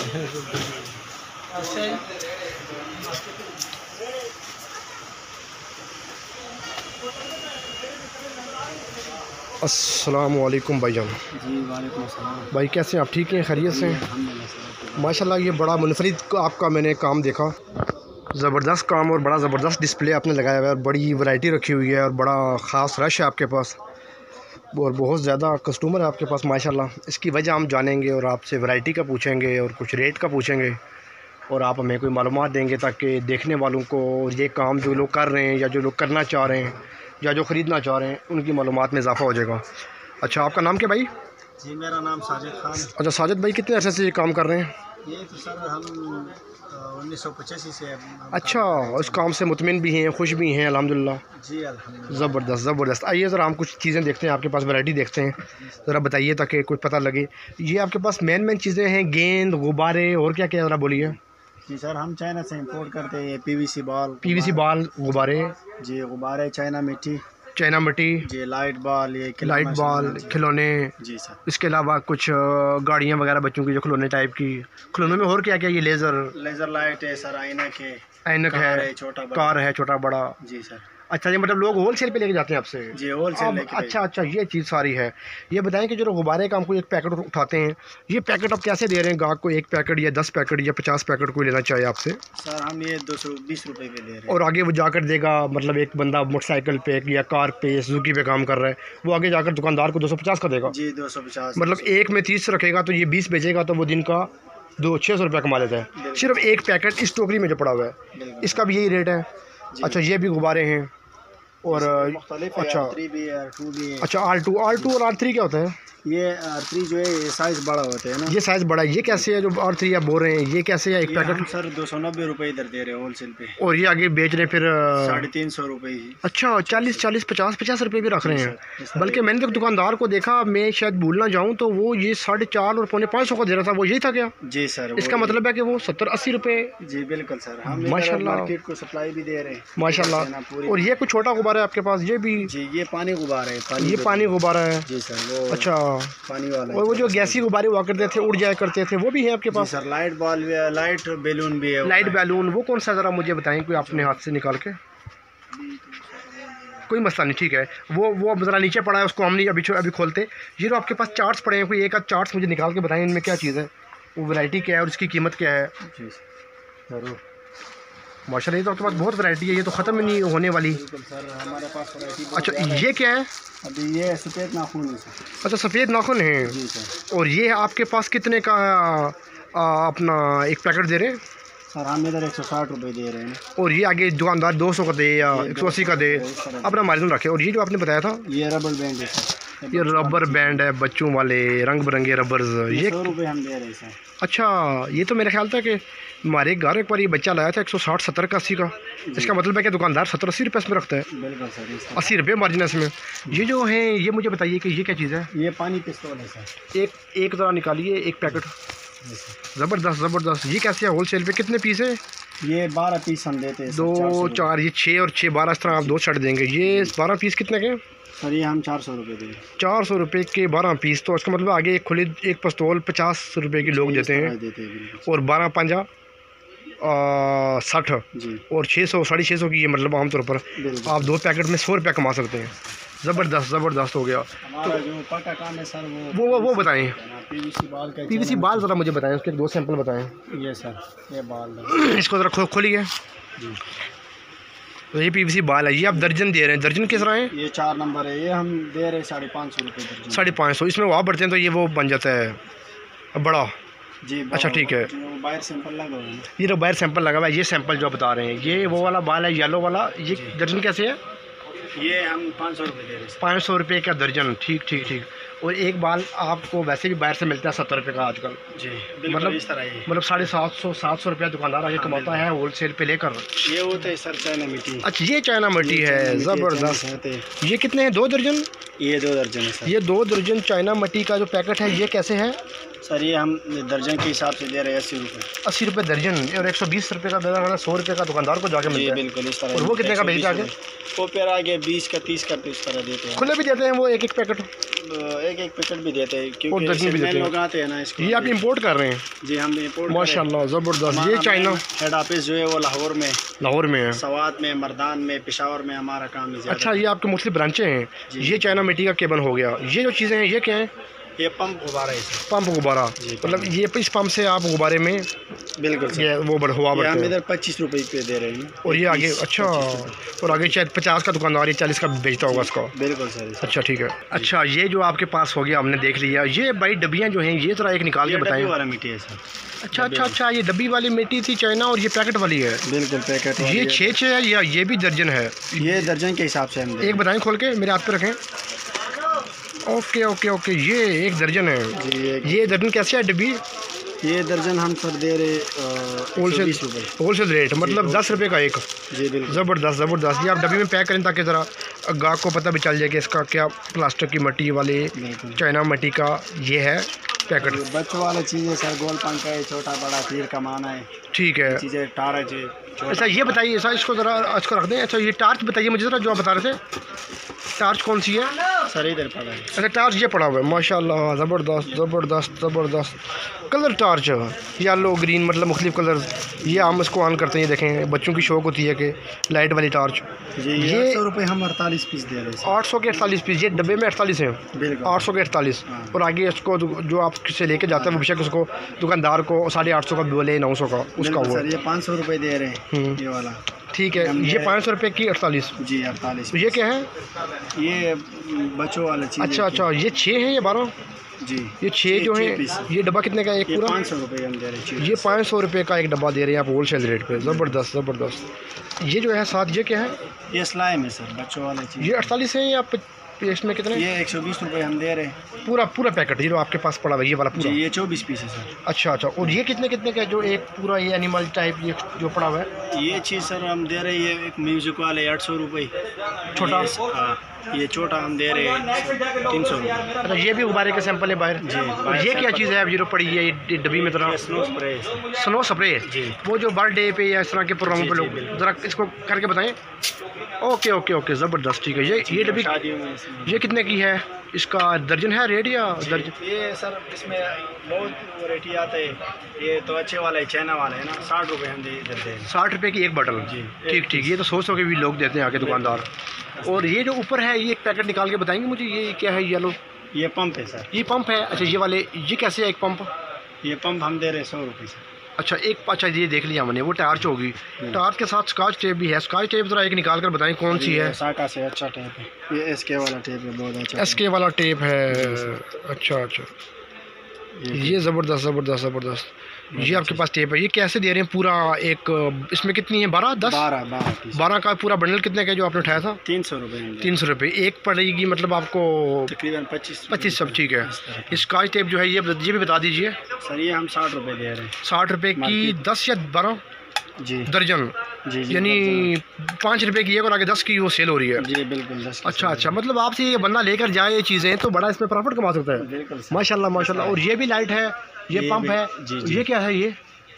अस्सलामु अलैकुम भाईजान। जी वालेकुम अस्सलाम। भाई कैसे हैं आप? ठीक हैं, खैरियत से हैं? माशाल्लाह ये बड़ा मुनफरिद आपका मैंने काम देखा, ज़बरदस्त काम और बड़ा ज़बरदस्त डिस्प्ले आपने लगाया हुआ है और बड़ी वैरायटी रखी हुई है और बड़ा ख़ास रश है आपके पास और बहुत ज़्यादा कस्टमर है आपके पास माशाल्लाह। इसकी वजह हम जानेंगे और आपसे वैरायटी का पूछेंगे और कुछ रेट का पूछेंगे और आप हमें कोई मालूमात देंगे ताकि देखने वालों को ये काम जो लोग कर रहे हैं या जो लोग करना चाह रहे हैं या जो ख़रीदना चाह रहे हैं उनकी मालूमात में इजाफ़ा हो जाएगा। अच्छा, आपका नाम क्या भाई? जी मेरा नाम साजिद खान है। अच्छा साजिद भाई, कितने अरसे से ये काम कर रहे हैं? ये तो सर हम 1985 से अच्छा, इस काम से मुतमिन भी हैं, खुश भी हैं? अल्हम्दुलिल्लाह। जी अल्हम्दुलिल्लाह। ज़बरदस्त ज़बरदस्त। आइए ज़रा हम कुछ चीज़ें देखते हैं, आपके पास वैरायटी देखते हैं, ज़रा बताइए ताकि कुछ पता लगे। ये आपके पास मेन चीज़ें हैं, गेंद, गुब्बारे और क्या क्या, ज़रा बोलिए। जी सर, हम चाइना से इंपोर्ट करते हैं पीवीसी बाल, गुब्बारे। जी गुब्बारे, चाइना मिट्टी, चाइना मिट्टी, जी लाइट बॉल, ये लाइट बॉल, खिलौने। जी सर। इसके अलावा कुछ गाड़ियाँ वगैरह बच्चों की जो खिलौने टाइप की, खिलौनों में और क्या क्या? ये लेज़र लाइट है सर, ऐनक है, छोटा बड़ा। कार है, छोटा बड़ा। जी सर। अच्छा, ये मतलब लोग होल सेल पे लेके जाते हैं आपसे? जी होल सेल लेके। अच्छा, ये चीज़ सारी है। ये बताएं कि जो गुब्बारे का हमको एक पैकेट उठाते हैं, ये पैकेट आप कैसे दे रहे हैं गाहक को? एक पैकेट या 10 पैकेट या 50 पैकेट कोई लेना चाहिए आपसे? सर हम ये 220 रुपये पे दे रहे हैं। और आगे वो जाकर देगा, मतलब एक बंदा मोटरसाइकिल पे या कार पे, सुजुकी पे काम कर रहा है, वो आगे जाकर दुकानदार को 250 का देगा? जी 250। मतलब एक में 30 रखेगा तो ये 20 बेचेगा तो वो दिन का 600 रुपये कमा लेता है सिर्फ एक पैकेट इस टोकरी में जो पड़ा हुआ है। इसका भी यही रेट है? अच्छा, ये भी गुब्बारे हैं और अच्छा R2 और R3 क्या होता है? ये R3 जो है ये साइज़ बड़ा होता है ना। ये साइज़ बड़ा है। ये कैसे है जो R3 आप बोल रहे हैं, ये कैसे है एक पैकेट? सर 290 रुपये इधर दे रहे हैं होल सेल पे। और ये आगे बेच रहे हैं फिर 350 रुपये। अच्छा, 40 50 रुपये भी रख रहे हैं। बल्कि मैंने तो दुकानदार को देखा, मैं शायद भूल ना जाऊँ तो वो ये 450 और 550 का दे रहा था, वो यही था क्या? जी सर। इसका मतलब है कि वो 70-80 रुपये। जी बिल्कुल सर, हम माशाल्लाह मार्केट को सप्लाई भी दे रहे हैं माशाल्लाह। और ये कुछ छोटा गुब्बारा है आपके पास? ये भी जी, ये पानी गुब्बारा है। ये पानी गुब्बारा है? जी सर। वो अच्छा, पानी वाला। और वो जो गैसी गुब्बारे हुआ करते थे, उड़ जाया करते थे, वो भी है आपके पास? सर लाइट बॉल भी है, लाइट बैलून भी है। लाइट बैलून वो कौन सा, ज़रा मुझे बताएं कोई अपने हाथ से निकाल के। कोई मसला नहीं, ठीक है। वो ज़रा नीचे पड़ा है, उसको हम नहीं अभी खोलते। ये जो आपके पास चार्ट्स पड़े हैं, कोई एक आध चार्ट्स मुझे निकाल के बताएं, इनमें क्या चीज़ है, वो वैरायटी क्या है और इसकी कीमत क्या है? जी ज़रूर। माशाल्लाह, ये तो आपके पास बहुत वैरायटी है, ये तो ख़त्म ही नहीं होने वाली। सर हमारे पास वैरायटी। अच्छा, ये क्या है? अभी ये सफ़ेद नाखून है सर। अच्छा, सफ़ेद नाखून है। जी सर। और ये आपके पास कितने का अपना एक पैकेट दे रहे हैं? सर हम इधर 160 रुपये दे रहे हैं। और ये आगे दुकानदार 200 का दे या 180 का दे, अपना मार्जिन रखे। और ये जो आपने बताया था, ये रबर बैंड है सर। ये रबर बैंड है, बच्चों वाले रंग बिरंगे रबर्स, ये 100 रुपये हम दे रहे हैं सर। अच्छा, ये तो मेरा ख्याल था कि हमारे घर एक बार ये बच्चा लाया था 160, 70 का, 80 का। इसका मतलब है कि दुकानदार 70-80 रुपये इसमें रखता है। बिल्कुल सर, 80 रुपये मार्जिन है इसमें। ये जो है, ये मुझे बताइए कि ये क्या चीज़ है? ये पानी पिस्तौल है सर। एक ज़रा निकालिए, एक पैकेट। ज़बरदस्त ज़बरदस्त। ये कैसे है होल सेल पे, कितने पीस है? ये 12 पीस हम देते हैं। 2 4 ये 6 और 6 12, इस तरह आप 2 शर्ट देंगे। ये 12 पीस कितने के? सर ये हम 400 रुपये देंगे। 400 रुपये के 12 पीस, तो इसका मतलब आगे एक पिस्तौल 50 रुपये की लोग देते हैं और 12 पंजा 60 और 600 650 की, ये मतलब आमतौर पर आप 2 पैकेट में 100 रुपये कमा सकते हैं। ज़बरदस्त ज़बरदस्त हो गया। हमारा जो पक्का काम है सर, वो बताएं। पीवीसी बाल ज़रा मुझे बताएं, उसके 2 सैंपल बताएं। ये सर, ये बाल इसको ज़रा खोलिए। तो ये पीवीसी बाल है, ये आप दर्जन दे रहे हैं? दर्जन किस तरह है? ये 4 नंबर है, ये हम दे रहे हैं 550 रुपये दर्जन। 550। इसमें वहाँ बढ़ते हैं तो ये वो बन जाता है बड़ा। जी अच्छा ठीक है। बाहर सैंपल लगा हुआ है, ये तो बाहर सैंपल लगा हुआ है। ये सैंपल जो आप बता रहे हैं, ये वो वाला बाल है, येलो वाला। ये दर्जन कैसे है? ये हम 500 रुपये दे रहे हैं। 500 रुपये का दर्जन, ठीक ठीक ठीक। और एक बाल आपको वैसे भी बाहर से मिलता है 70 रुपये का आजकल। जी मतलब इस तरह ही, मतलब 750 रुपया दुकानदार आगे कमाता है होल सेल पे लेकर। ये होता है सर चाइना मिट्टी। अच्छा, ये चाइना मिट्टी है, ज़बरदस्त। ये कितने हैं? 2 दर्जन? ये 2 दर्जन है सर। ये 2 दर्जन चाइना मिट्टी का जो पैकेट है, ये कैसे है? सर ये हम दर्जन के हिसाब से दे रहे हैं 80 रुपये। 80 रुपये दर्जन और 120 रुपये का देना, 100 रुपये का दुकानदार को जाके मिलता है। बिल्कुल इस तरह। और वो कितने का बेचते हैं आगे? वो फिर आगे 20 का 30 का इस तरह देते हैं। खुले भी देते हैं वो एक एक पैकेट? एक पैकेट भी देते हैं, क्योंकि दर्जन भी देते हैं। लोग आते हैं ना इसको। ये आप इंपोर्ट कर रहे हैं? जी हम इंपोर्ट। माशाल्लाह ज़बरदस्त। ये चाइना हेड ऑफिस जो है वो लाहौर में है, सवात में, मर्दान में, पेशावर में हमारा काम है। अच्छा, ये आपके मुख्तलिफ ब्रांचें हैं। ये चाइना मिट्टी का केबल हो गया। ये जो चीज़ें हैं ये क्या हैं? ये पंप गुब्बारा है सर। पंप गुब्बारा, मतलब ये इस पंप से आप गुब्बारे में बिल्कुल ये वो हवा बढ़ते हैं। इधर 25 रुपये पे दे रहे हैं। और ये आगे अच्छा, और आगे शायद 50 का दुकानदार ये 40 का बेचता होगा इसको। बिल्कुल सर। अच्छा ठीक है। अच्छा, ये जो आपके पास हो गया हमने देख लिया। ये भाई डब्बियाँ जो हैं ये ज़रा एक निकाल के बताएं। वाला मिट्टी है सर। अच्छा, ये डब्बी वाली मिट्टी थी चाइना, और ये पैकेट वाली है? बिल्कुल पैकेट। ये 6 है या ये भी दर्जन है? ये दर्जन के हिसाब से हम एक बताएं खोल के, मेरे हाथ पे रखें। ओके, ये एक दर्जन है जी। ये दर्जन कैसे है डब्बी? ये दर्जन हम सर दे रहे होलसेल रेट, मतलब 10 रुपये का एक। जी बिल्कुल। ज़बरदस्त। ये आप डब्बी में पैक करें ताकि ज़रा गाहक को पता भी चल जाए कि इसका क्या प्लास्टिक की मिट्टी वाले चाइना मिट्टी का ये है पैकेट। बच्चों वाला चीज़ है सर, गोल पंख है, छोटा बड़ा तीर कमाना है। ठीक है। चीज़ें टार्च है। अच्छा ये बताइए सर, इसको ज़रा इसको रख दें। अच्छा ये टार्च बताइए मुझे ज़रा, जो आप बता रहे थे। टार्च कौन सी है सर? इधर पड़ा है। अच्छा टार्च ये पड़ा हुआ है। माशाल्लाह ज़बरदस्त कलर टार्च, येलो ग्रीन, मतलब मुख्तलिफ कलर। ये हम इसको ऑन करते हैं, ये देखें बच्चों की शौक होती है कि लाइट वाली टार्च। जी ये 800 रुपये हम 48 पीस दे रहे हैं। 800 के 48 पीस। ये डब्बे में 48 हैं। 800 के 48। और आगे इसको जो आप किससे लेके जाते हैं वो बेशक उसको दुकानदार को 850 का बोले, 900 का उसका वो। सर ये 500 रुपये दे रहे हैं ये वाला। ठीक है, ये 500 रुपये की 48। जी 48। ये क्या है? ये बच्चों वाला चीज़। अच्छा, ये 6 है या 12? जी ये 6 जो है। ये डब्बा कितने का है एक पूरा? 500 रुपये हम दे रहे हैं। ये 500 रुपये का एक डब्बा दे रहे हैं आप होलसेल रेट पे। ज़बरदस्त। ये जो है साथ ये क्या है? ये स्लाइम है सर, बच्चों वाला चीज़। ये 48 है या इसमें कितने? ये 120 रुपये हम दे रहे हैं। पूरा पैकेट ये जो आपके पास पड़ा हुआ है ये वाला पूरा? जी ये 24 पीस है सर। अच्छा, और ये कितने का जो एक पूरा ये एनिमल टाइप ये जो पड़ा हुआ है? ये चीज़ सर हम दे रहे हैं, एक म्यूजिक वाले 800 रुपये छोटा। ये छोटा हम दे रहे हैं 300 रुपये। अच्छा ये भी गुब्बारे के सैंपल है बाहर जी। और ये क्या चीज़ है अब जो पड़ी है ये डब्बी में? तरह स्नो स्प्रे जी। वो जो बर्थडे पे या इस तरह के प्रोग्राम पे लोग, ज़रा इसको करके बताएं। ओके ज़बरदस्त। ठीक है। ये डब्बी ये कितने की है? इसका दर्जन है रेट या दर्जन? ये सर इसमें बहुत वैरायटी आता है। ये तो अच्छे वाला है, चाइना वाला है ना, 60 रुपये हम देते हैं। 60 रुपये की एक बटल जी। ठीक। ये तो 100 के भी लोग देते हैं आके दुकानदार। और ये जो ऊपर है ये एक पैकेट निकाल के बताएंगे मुझे, ये क्या है? येलो ये पंप है सर। ये पंप है? अच्छा ये वाले ये कैसे है एक पंप? ये पंप हम दे रहे हैं 100 रुपये से। अच्छा ये देख लिया हमने, वो टार्च होगी। टार्च के साथ स्कॉच टेप भी है। स्कॉच टेप ज़रा एक निकाल कर बताएं कौन सी है? साका से अच्छा टेप है। ये एसके वाला टेप है, बहुत अच्छा एसके वाला टेप है। अच्छा ये ज़बरदस्त। ये आपके पास टेप है। ये कैसे दे रहे हैं पूरा एक? इसमें कितनी है? 12 का पूरा बंडल कितने का जो आपने उठाया था? 300 रुपये। 300 रुपये एक पड़ेगी, मतलब आपको तकरीबन 25 सब। ठीक है। स्कॉच टेप जो है ये भी बता दीजिए सर। ये हम 60 रुपये दे रहे हैं। 60 रुपये की 10 या 12 जी दर्जन जी। यानी 5 रुपये की है और आगे 10 की वो सेल हो रही है जी बिल्कुल 10। अच्छा मतलब आपसे ये बंदा लेकर जाए ये चीज़ें तो बड़ा इसमें प्रॉफिट कमा सकता है। बिल्कुल माशाल्लाह। और ये भी लाइट है, ये पंप है जी। ये क्या है? ये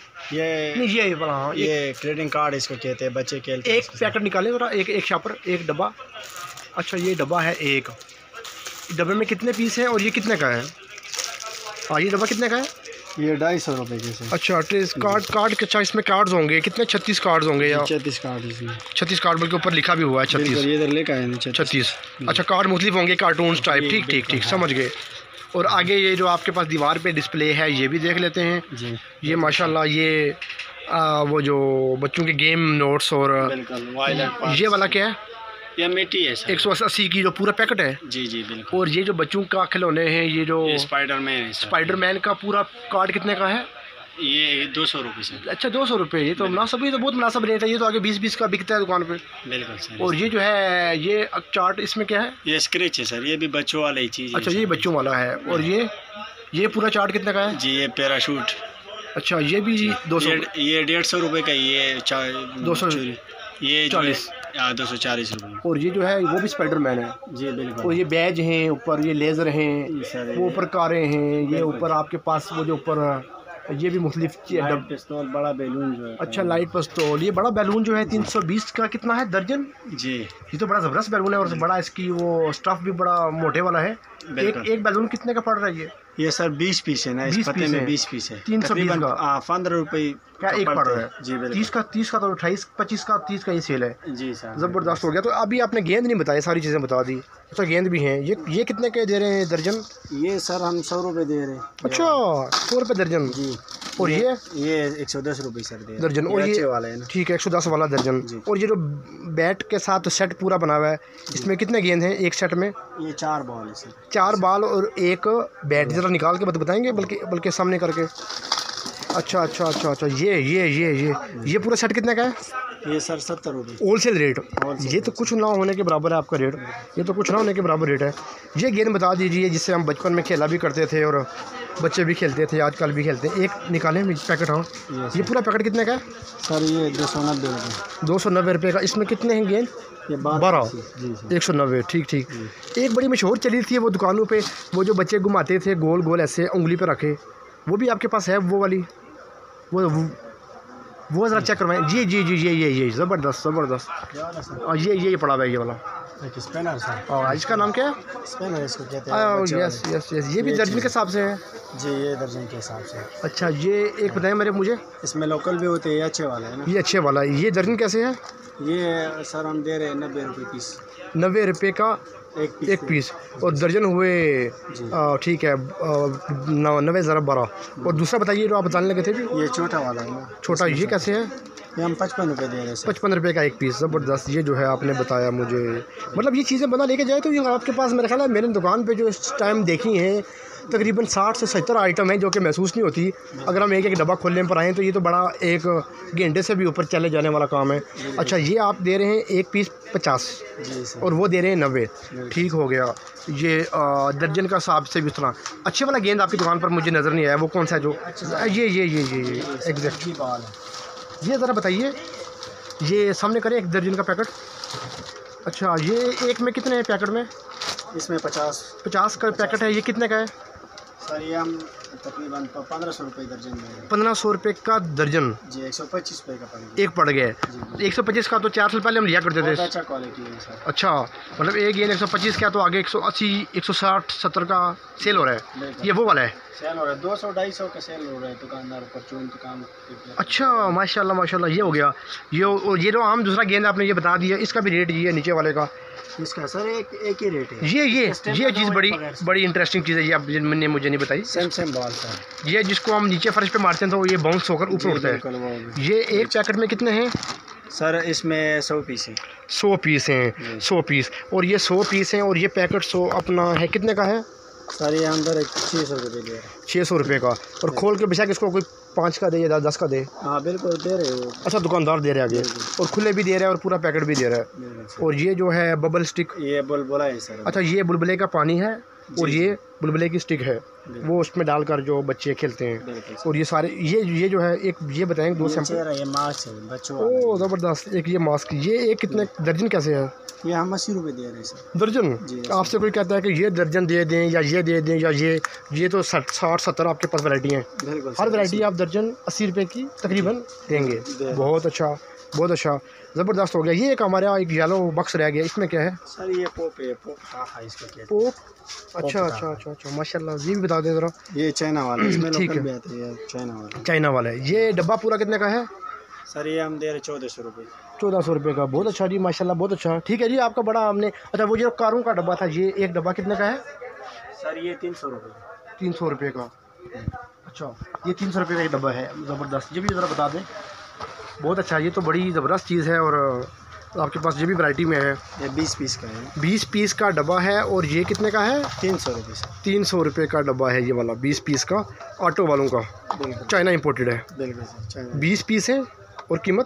ट्रेडिंग कार्ड इसको कहते हैं, बच्चे खेलते हैं। एक पैकेट निकालें ज़रा, एक शापर, एक डब्बा। अच्छा ये डब्बा है एक। डब्बे में कितने पीस हैं और ये कितने का है? हाँ ये डब्बा कितने का है? ये 250 रुपये के से। अच्छा कार्ड के। अच्छा इसमें कार्ड्स होंगे कितने? 36 कार्ड्स होंगे या 36 कार्ड इसमें? 36 कार्ड बल्कि ऊपर लिखा भी हुआ है 36। ये इधर लेकर आए 36। अच्छा कार्ड मुख्तलिफ होंगे, कार्टून्स टाइप। ठीक समझ गए। और आगे ये जो आपके पास दीवार पे डिस्प्ले है ये भी देख लेते हैं जी। ये माशाल्लाह ये वो जो बच्चों के गेम नोट्स और ये वाला क्या है? ये मिट्टी है सर। 180 की जो पूरा पैकेट है जी बिल्कुल। और ये जो बच्चों का खिलौने हैं ये जो स्पाइडरमैन का पूरा कार्ड कितने का है? ये 200 रुपये सर। अच्छा 200 रुपये। ये तो मुनासिब, ये तो बहुत मुनासिब रेट है। ये तो आगे 20 का बिकता है दुकान पे। बिल्कुल सर। और ये जो है ये चार्ट इसमें क्या है? ये स्क्रैच है सर। ये भी बच्चों वाला ही चीज़ है। अच्छा ये बच्चों वाला है। और ये पूरा चार्ट कितने का है जी? ये पैराशूट। अच्छा ये भी 200। ये 150 रुपये का। ये 200 ये 40 240 रुपये। और ये जो है वो भी स्पाइडरमैन है जी बिल्कुल। और ये बैज हैं ऊपर, ये लेज़र हैं, वो ऊपर कारें हैं, ये ऊपर आपके पास वो जो ऊपर ये भी मुख्तलिफ पिस्तौल, बड़ा बैलून जो है। अच्छा लाइट पिस्तौल, ये बड़ा बैलून जो है 320 का कितना है दर्जन? जी ये तो बड़ा ज़बरदस्त बैलून है और बड़ा इसकी वो स्टफ़ भी बड़ा मोटे वाला है। एक बैलून कितने का पड़ रहा है ये सर 20 पीस है ना, इस पते में 20 पीस है, 320 का 15 रुपये क्या एक पड़ रहा है। जी बिल्कुल। 30 का तो 28, 25 का, 30 का ये सेल है। जी सर ज़बरदस्त हो गया। तो अभी आपने गेंद नहीं बताया, सारी चीज़ें बता दी। अच्छा गेंद भी हैं, ये कितने के दे रहे हैं दर्जन? ये सर हम 100 रुपये दे रहे हैं। अच्छा 100 रुपये दर्जन जी। और ये 110 रुपये सर दे दर्जन। और ये वाला है ना, ठीक है 110 वाला दर्जन। और ये जो बैट के साथ सेट पूरा बना हुआ है, इसमें कितने गेंद हैं एक सेट में? ये 4 बॉल है सर। 4 बॉल और एक बैट। ज़रा निकाल के बताएंगे बल्कि सामने करके। अच्छा, ये पूरा सेट कितने का है? ये सर 70 रुपये होलसेल रेट। ये तो कुछ ना होने के बराबर है आपका रेट, ये तो कुछ ना होने के बराबर रेट है। ये गेंद बता दीजिए जिससे हम बचपन में खेला भी करते थे और बच्चे भी खेलते थे, आजकल भी खेलते हैं। एक निकालें पैकेट। हाँ ये पूरा पैकेट कितने का है सर? ये 290 रुपये। 290 रुपये का। इसमें कितने हैं गेंद? ये 12। 190। ठीक। एक बड़ी मशहूर चली थी वो दुकानों पे, वो जो बच्चे घुमाते थे गोल गोल ऐसे उंगली पे रखे, वो भी आपके पास है वो वाली? वो ज़रा चेक करवाएं। जी ये ज़बरदस्त। ये पड़ा हुआ है ये वाला स्पेनर सर। और इसका नाम क्या है? स्पेनर इसको कहते हैं। यस। ये भी दर्जन के हिसाब से है? जी ये दर्जन के हिसाब से। अच्छा ये एक बताएं मुझे। इसमें लोकल भी होते हैं, ये अच्छे वाला है ना। ये अच्छे वाला है। ये दर्जन कैसे है? ये सर हम दे रहे हैं 90 रुपये पीस। 90 रुपये का एक पीस। और दर्जन हुए ठीक है 90 ज़रा 12। और दूसरा बताइए जो आप बताने लगे थे भी। ये छोटा वाला है ना। छोटा ये कैसे है? ये हम 55 रुपये दे रहे हैं। 55 रुपये का एक पीस। ज़बरदस्त। ये जो है आपने बताया मुझे, मतलब ये चीज़ें बना लेके जाए तो ये आपके पास मेरा ख्याल है मेरी दुकान पे जो इस टाइम देखी हैं तकरीबन 60 से 70 आइटम हैं जो कि महसूस नहीं होती। अगर हम एक डब्बा खोलने पर आएँ तो ये तो बड़ा एक घंटे से भी ऊपर चले जाने वाला काम है। अच्छा ये आप दे रहे हैं एक पीस 50 और वो दे रहे हैं 90। ठीक हो गया। ये दर्जन का हिसाब से भी उतना अच्छे वाला गेंद आपकी दुकान पर मुझे नज़र नहीं आया। वो कौन सा है जो ये एग्जैक्टली ये ज़रा बताइए। ये सामने करें एक दर्जन का पैकेट। अच्छा ये एक में कितने हैं पैकेट में? इसमें 50 का पैकेट है। ये कितने का है सर? ये हम तकरीबन 1500 रुपये दर्जन में। 1500 रुपये का दर्जन जी। 125 रुपये का पड़ एक पड़ गया। 125 का तो 4 साल पहले हम लिया करते थे। अच्छा क्वालिटी है सर। अच्छा मतलब एक गेंद 125 का तो आगे 180, 160, 70 का सेल हो रहा है। ये वो वाला है सेल हो रहा है। 200-250 का सेल हो रहा है दुकानदार परचून दुकान। अच्छा माशाल्लाह ये हो गया। ये जो आम दूसरा गेंद आपने ये बता दिया, इसका भी रेट ये है नीचे वाले का? इसका सर एक ही रेट है। ये चीज़ बड़ी इंटरेस्टिंग चीज़ है। ये आपने मुझे नहीं बताई। Same ball sir. ये जिसको हम नीचे फर्श पे मारते हैं तो ये बाउंस होकर ऊपर उठता है। ये एक पैकेट में कितने हैं सर? इसमें 100 पीस है। 100 पीस हैं। 100 पीस। और ये 100 पीस हैं और ये पैकेट 100 अपना है कितने का है सर? ये अंदर 600 रुपये दे रहे हैं। 600 रुपये का। और खोल के बेशक इसको कोई 5 का दे या 10 का दे? हाँ बिल्कुल दे रहे हो। अच्छा दुकानदार दे रहे हैं आगे और खुले भी दे रहे हैं और पूरा पैकेट भी दे रहा है। और ये जो है बबल स्टिक, ये बुलबुला है सर। अच्छा ये बुलबुले का पानी है और ये बुलबुले की स्टिक है, वो उसमें डालकर जो बच्चे खेलते हैं। और ये सारे ये जो है एक ये बताएंगे 2 सैंपल। ये मास्क है बच्चों। ओह ज़बरदस्त। एक ये मास्क, ये एक कितने दर्जन कैसे है? ये हम 80 रुपये दे रहे हैं सर दर्जन। आपसे कोई कहता है कि ये दर्जन दे दें या ये दे दें या ये तो 60-70 आपके पास वैरायटी हैं। हर वैरायटी आप दर्जन 80 रुपये की तकरीबन देंगे। बहुत अच्छा ज़बरदस्त हो गया। ये एक हमारे यहाँ एक येलो बक्स रह गया, इसमें क्या है सर? ये पोप है। इसको कहते हैं पोप। अच्छा माशाल्लाह। ये भी बता दें ज़रा। ये चाइना वाला है। ठीक है चाइना वाला है। ये डब्बा पूरा कितने का है सर? ये हम दे रहे 1400 रुपये। 1400 रुपये का। बहुत अच्छा जी माशाल्लाह बहुत अच्छा। ठीक है जी आपका बड़ा हमने। अच्छा वो जो कारों का डब्बा था ये एक डब्बा कितने का है सर? ये 300 रुपये। 300 रुपये का। अच्छा ये 300 रुपये का एक डब्बा है। ज़बरदस्त। ये भी ज़रा बता दें। बहुत अच्छा। ये तो बड़ी ज़बरदस्त चीज़ है और आपके पास ये भी वैरायटी में है। ये 20 पीस का है। 20 पीस का डब्बा है। और ये कितने का है? 300 रुपये। 300 रुपये का डब्बा है ये वाला 20 पीस का, ऑटो वालों का। चाइना इंपोर्टेड है। 20 पीस है और कीमत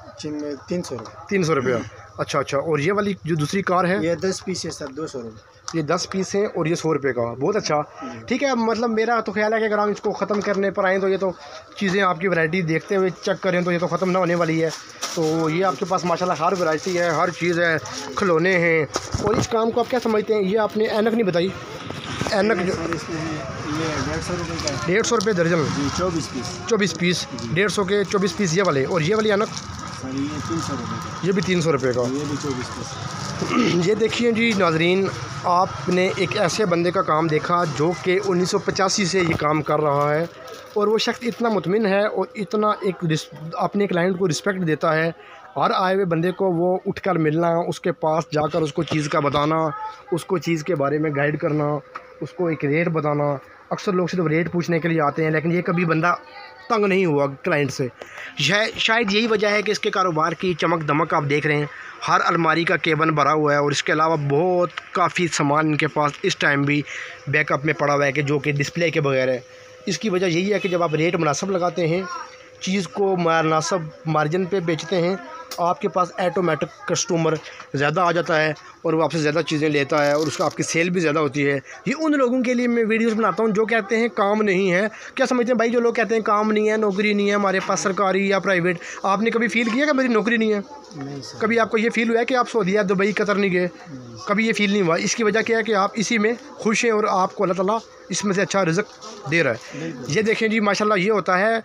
300 रुपये। 300 रुपया। अच्छा और ये वाली जो दूसरी कार है? ये 10 पीस है सर 200 रुपये। ये 10 पीस हैं और ये 100 रुपये का, बहुत अच्छा। ठीक है, मतलब मेरा तो ख्याल है कि अगर हम इसको ख़त्म करने पर आएँ तो ये तो चीज़ें आपकी वैरायटी देखते हुए चेक करें तो ये तो ख़त्म ना होने वाली है। तो ये आपके पास माशाल्लाह हर वैरायटी है, हर चीज़ है, खिलौने हैं। और इस काम को आप क्या समझते हैं? ये आपने ऐनक नहीं बताई, ऐनक जो सर इसमें है ये 150 रुपये का 150 रुपये दर्जन, जी, 24 पीस 24 पीस, 150 के 24 पीस ये वाले। और ये वाली ऐनक सर ये 300 रुपये का, ये भी 300 रुपये का। ये भी 24 पीस। ये देखिए जी नाजरीन, आपने एक ऐसे बंदे का काम देखा जो कि 1985 से ये काम कर रहा है और वो शख्स इतना मुतमिन है और इतना अपने क्लाइंट को रिस्पेक्ट देता है। हर आए हुए बंदे को वो उठकर मिलना, उसके पास जाकर उसको चीज़ का बताना, उसको चीज़ के बारे में गाइड करना, उसको एक रेट बताना। अक्सर लोग सिर्फ रेट पूछने के लिए आते हैं, लेकिन ये कभी बंदा तंग नहीं हुआ क्लाइंट से। शायद यही वजह है कि इसके कारोबार की चमक दमक आप देख रहे हैं। हर अलमारी का केबन भरा हुआ है और इसके अलावा बहुत काफ़ी सामान इनके पास इस टाइम भी बैकअप में पड़ा हुआ है कि जो कि डिस्प्ले के बगैर है। इसकी वजह यही है कि जब आप रेट मुनासिब लगाते हैं, चीज़ को मुनासिब मार्जिन पे बेचते हैं, आपके पास ऑटोमेटिक कस्टमर ज़्यादा आ जाता है और वो आपसे ज़्यादा चीज़ें लेता है और उसका आपकी सेल भी ज़्यादा होती है। ये उन लोगों के लिए मैं वीडियोस बनाता हूँ जो कहते हैं काम नहीं है। क्या समझते हैं भाई जो लोग कहते हैं काम नहीं है, नौकरी नहीं है हमारे पास, सरकारी या प्राइवेट? आपने कभी फ़ील किया कि मेरी नौकरी नहीं है? नहीं सर। कभी आपको ये फ़ील हुआ है कि आप सऊदीया, दुबई, कतर नहीं गए? कभी ये फ़ील नहीं हुआ। इसकी वजह क्या है कि आप इसी में खुश हैं और आपको अल्लाह ताला इसमें से अच्छा रिज़्क दे रहा है। ये देखें जी माशाल्लाह, ये होता है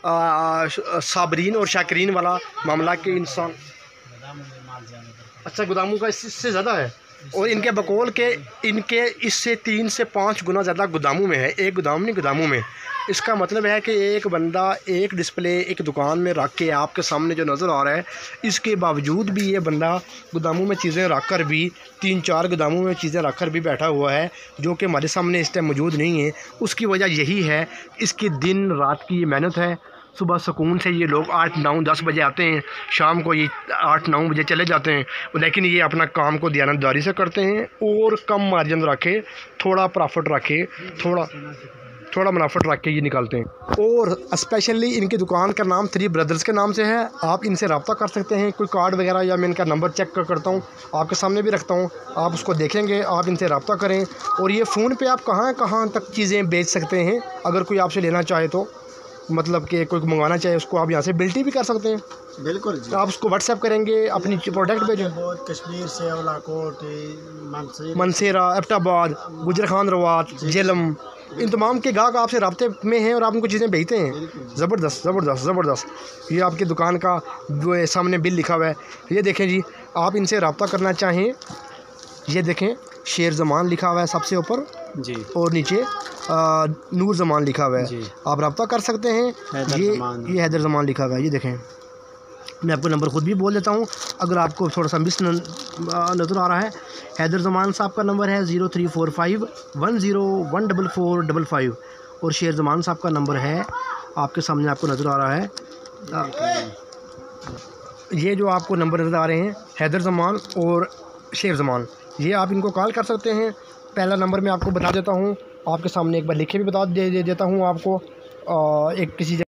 साबरीन और शाकिरीन वाला मामला के इंसान। अच्छा, गोदामों का इससे ज़्यादा है और इनके बकौल के इनके इससे 3 से 5 गुना ज़्यादा गोदामों में है। एक गोदाम नहीं, गोदामों में। इसका मतलब है कि एक बंदा एक डिस्प्ले एक दुकान में रख के आपके सामने जो नज़र आ रहा है, इसके बावजूद भी ये बंदा गोदामों में चीज़ें रख कर भी 3-4 गोदामों में चीज़ें रख कर भी बैठा हुआ है, जो कि हमारे सामने इस टाइम मौजूद नहीं है। उसकी वजह यही है, इसकी दिन रात की ये मेहनत है। सुबह सुकून से ये लोग 8, 9, 10 बजे आते हैं, शाम को ये 8, 9 बजे चले जाते हैं, लेकिन ये अपना काम को दयानतदारी से करते हैं और कम मार्जिन रखे, थोड़ा प्रॉफिट रखे, थोड़ा मुनाफिट रख के ये निकालते हैं। और स्पेशली इनकी दुकान का नाम 3 ब्रदर्स के नाम से है। आप इनसे रब्ता कर सकते हैं। कोई कार्ड वगैरह या मैं इनका नंबर चेक करता हूँ, आपके सामने भी रखता हूँ, आप उसको देखेंगे, आप इनसे रब्ता करें। और ये फ़ोन पे आप कहाँ कहाँ तक चीज़ें बेच सकते हैं, अगर कोई आपसे लेना चाहे तो, मतलब कि कोई मंगवाना चाहे उसको आप यहाँ से बिल्टी भी कर सकते हैं। बिल्कुल जी। आप उसको व्हाट्सएप करेंगे, अपनी प्रोडक्ट भेजें। बहुत कश्मीर से अवलाकोट, मनसेरा, एबटाबाद, गुजरखान रवात, जेलम, इन तमाम के गाहक आपसे राब्ते में हैं और आप उनको चीज़ें भेजते हैं। ज़बरदस्त ज़बरदस्त ज़बरदस्त। ये आपकी दुकान का जो सामने बिल लिखा हुआ है, ये देखें जी। आप इनसे रब्ता करना चाहें, ये देखें शेर ज़मान लिखा हुआ है सबसे ऊपर जी, और नीचे नूर ज़मान लिखा हुआ है जी। आप रब्ता कर सकते हैं। ये हैदर ज़मान लिखा हुआ है, ये देखें। मैं आपको नंबर ख़ुद भी बोल देता हूँ अगर आपको थोड़ा सा मिस नज़र आ रहा है। हैदर ज़मान साहब का नंबर है 0345101445 और शेर ज़मान साहब का नंबर है आपके सामने, आपको नज़र आ रहा है। ये जो आपको नंबर नज़र आ रहे हैं, हैदर ज़मान और शेर ज़मान, ये आप इनको कॉल कर सकते हैं। पहला नंबर मैं आपको बता देता हूँ, आपके सामने एक बार लिखे भी बता देता हूँ आपको। एक किसी